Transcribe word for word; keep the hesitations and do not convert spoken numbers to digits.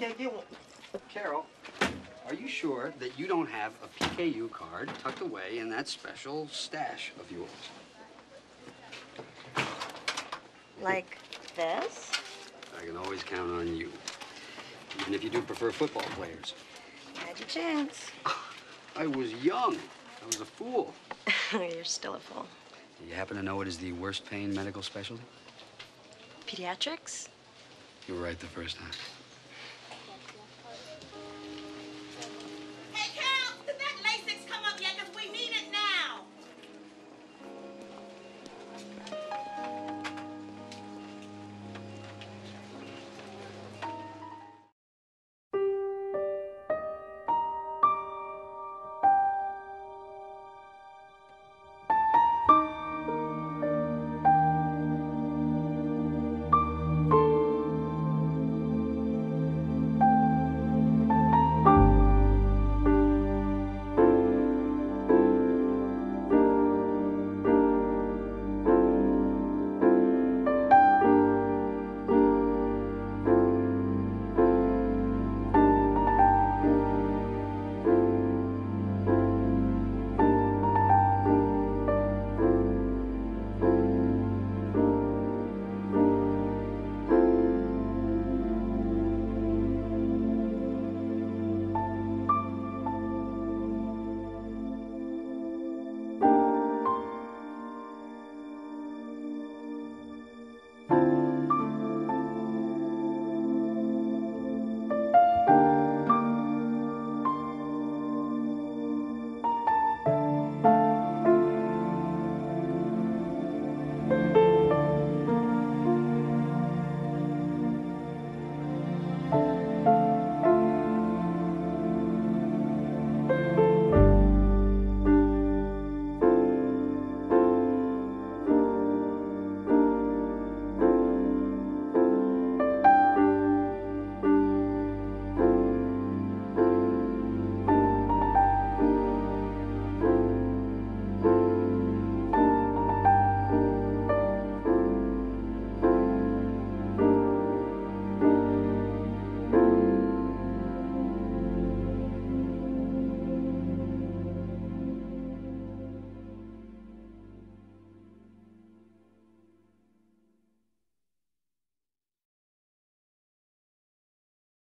can't get one. Carol, are you sure that you don't have a P K U card tucked away in that special stash of yours? Like this? I can always count on you. Even if you do prefer football players. Had your chance. I was young. I was a fool. You're still a fool. Do you happen to know what is the worst pain medical specialty? Pediatrics? You were right the first time.